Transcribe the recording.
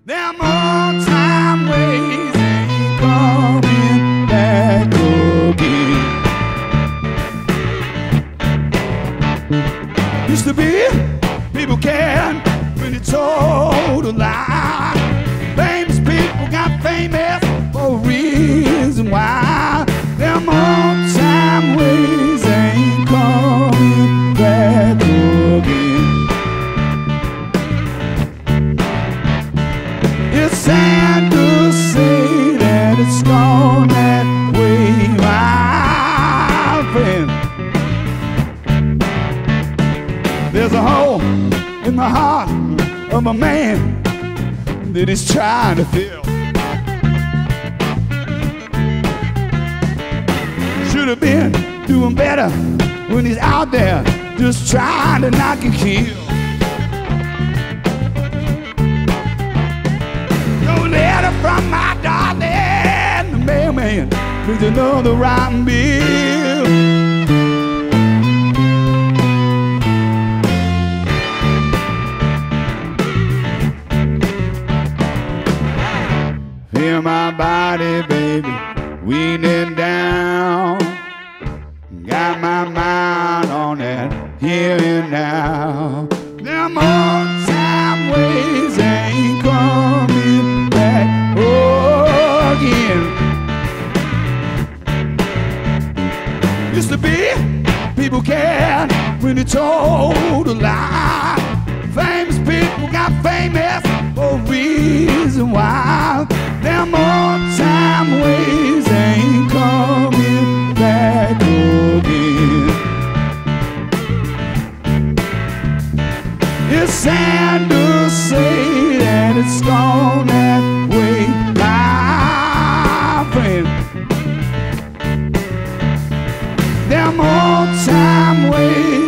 Them old time ways ain't coming back again. Used to be people cared when you told a lie. Famous people got famous for a reason why. Them old time ways ain't coming back again. It's sad to say that it's gone that way, my friend. There's a hole in the heart of a man that he's trying to fill. Should have been doing better when he's out there just trying to knock and kill. Letter from my darling, the mailman with another rotten bill. Feel my body, baby, weaning down. Got my mind on that here and now. Them old time ways ain't coming back again. Used to be people cared when they told a lie. Famous people got famous for a reason why. Them old time ways ain't coming back again. It's sad to say that it's gone that way, my friend. Them old time ways